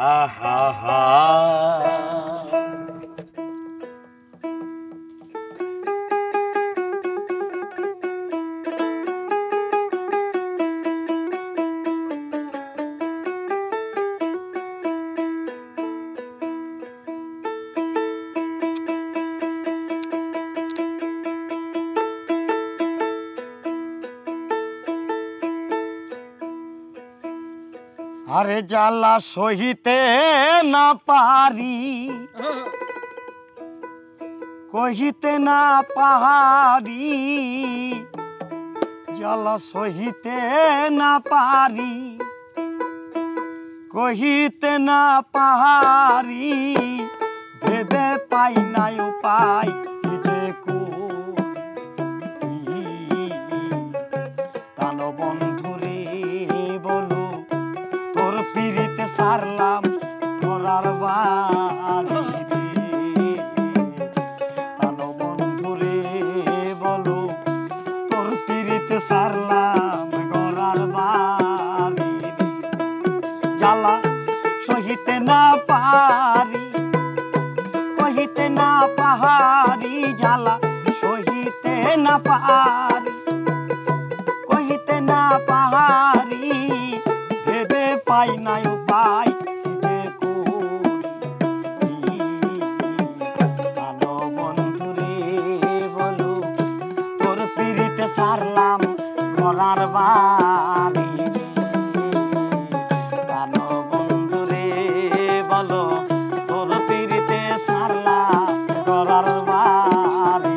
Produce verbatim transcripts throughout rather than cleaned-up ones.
আহা হা আরে জ্বালা সহিতে না পারি কহিতে না পারি জ্বালা সহিতে না পারি কহিতে না পারি ভেবে পাই না উপায় কি যে করি প্রাণ বন্ধুরে বলো তোর পিরিতে সারলাম করার বাড়ি প্রাণ বন্ধুরে বলো তোর পিরিতে সারলাম করার বাড়ি জ্বালা সহিতে না পারি কহিতে না পাহাড়ি জ্বালা সহিতে না পারি কহিতে না পাহাড়ি ভেবে পাই না উপায় যে করি ভালো বন্ধুরে বলো তোর পিরিতে সারলাম ঘোড়ার বাড়ি ভালো বন্ধুরে বলো তোর পিরিতে সারলাম ঘোড়ার বাড়ি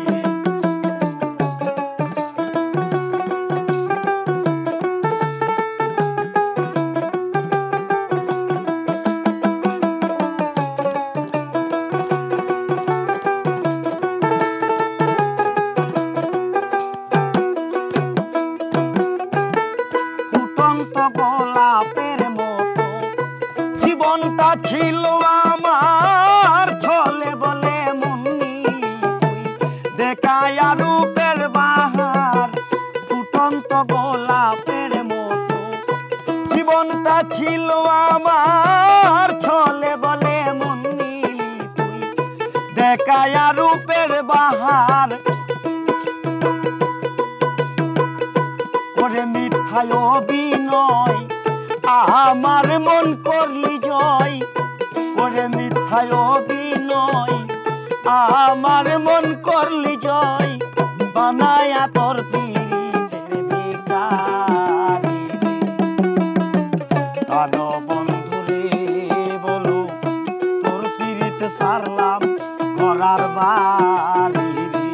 গোলাপের মতো জীবনটা ছিল আমার ছলে বলে মনি দেখায় রূপের বাহার ফুটন্ত গোলাপের মতো জীবনটা ছিল আমার ছলে বলে মনি দেখায় রূপের বাহার করে মিথ্যায় অভিনয় আমার মন করলি জয় করে মিথ্যায় অভিনয় আমার মন করলি জয় বানায়া তোর পিরিতের ভিখারি কানো বন্ধুরে বলো তোর পিরিতে সারলাম ঘোড়ার বাড়ি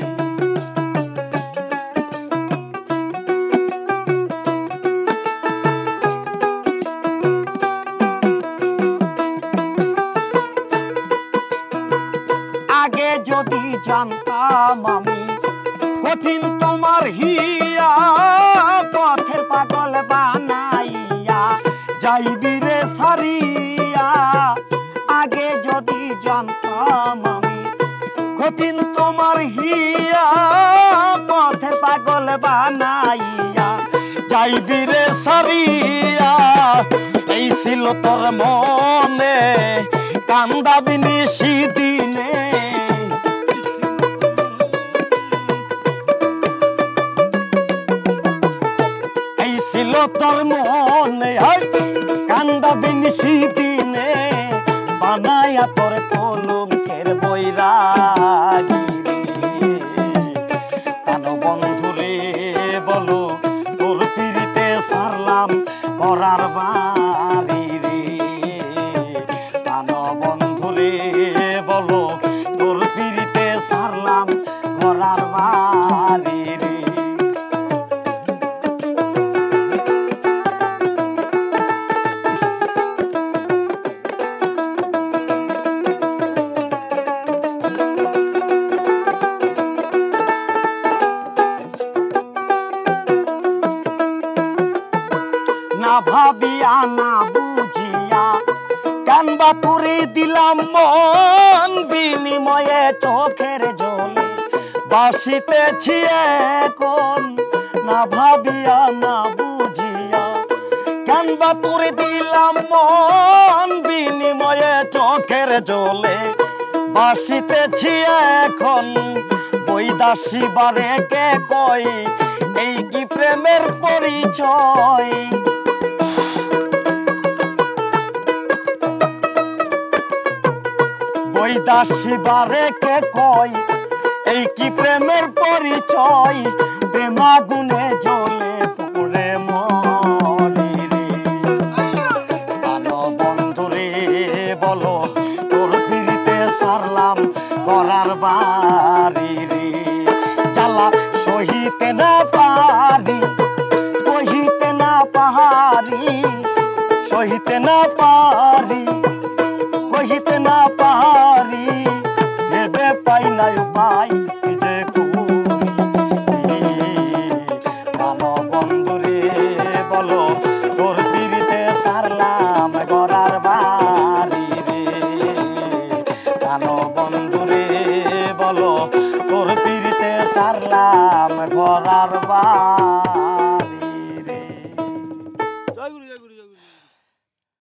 আগে যদি জানতাম আমি কঠিন তোমার হিয়া পথের পাগল বানাইয়া যাইবি রে সারিয়া আগে যদি জানতাম আমি কঠিন তোমার হিয়া পথের পাগল বানাইয়া যাইবি রে সারিয়া এই ছিল তোর মনে কান্দাবি নিশিদিনে এই ছিল তোর মনে কান্দাবি নিশিদিনে বানায়া তোর কলঙ্কের বৈরাগী কানো বন্ধুরে বলো তোর পিরিতে সারলাম করার বাড়ি রে কানো বন্ধুরে বলো তোর পিরিতে সারলাম করার বাড়ি রে না ভাবিয়া না বুঝিয়া কানবা তুরি দিলাম মন বিনিময়ে চোখের জলে বাসিতেছি এখন না ভাবিয়া না বুঝিয়া কেন বাতুরে দিলাম মন বিনিময়ে চোখের জলে বাসিতেছি এখন বৈদাসী বারে কে কই এই কি প্রেমের পরিচয় বৈদাসী বারে কে কই এই কি প্রেমের পরিচয় প্রেমাগুনে জ্বলে পুরে মরি রে আনো বন্ধুরে বলো তোর ফিরিতে সারলাম করার বাড়ি রে জ্বালা সহিতে না পারি কহিতে না পাহাড়ি সহিতে না পারি কহিতে না পারি ভেবে পাই না উপায় যে করি ভালো বন্ধুরে বলো তোর পিড়িতে সারলাম গড়ার বাড়ি রে ভালো বন্ধুরে বলো তোর পিড়িতে সারলাম গড়ার বাড়ি।